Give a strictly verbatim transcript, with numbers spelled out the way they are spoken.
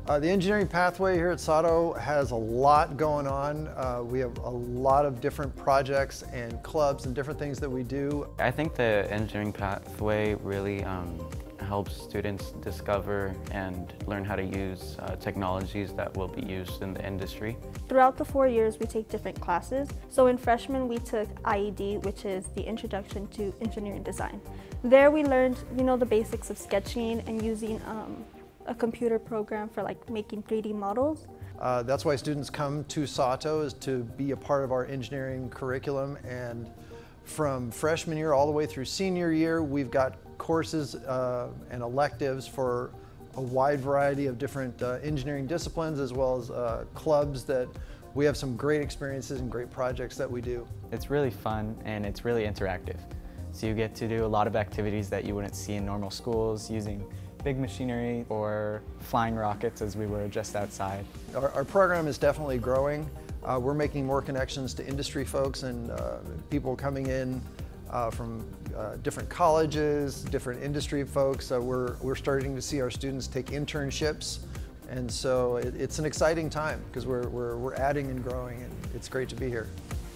Uh, the engineering pathway here at Sato has a lot going on. Uh, we have a lot of different projects and clubs and different things that we do. I think the engineering pathway really um, helps students discover and learn how to use uh, technologies that will be used in the industry. Throughout the four years, we take different classes. So in freshman, we took I E D, which is the Introduction to Engineering Design. There we learned, you know, the basics of sketching and using um, a computer program for like making three D models. Uh, that's why students come to Sato, is to be a part of our engineering curriculum. And from freshman year all the way through senior year, we've got courses uh, and electives for a wide variety of different uh, engineering disciplines, as well as uh, clubs that we have some great experiences and great projects that we do. It's really fun and it's really interactive. So you get to do a lot of activities that you wouldn't see in normal schools, using big machinery or flying rockets as we were just outside. Our, our program is definitely growing. Uh, we're making more connections to industry folks and uh, people coming in uh, from uh, different colleges, different industry folks. Uh, we're, we're starting to see our students take internships, and so it, it's an exciting time because we're, we're, we're adding and growing, and it's great to be here.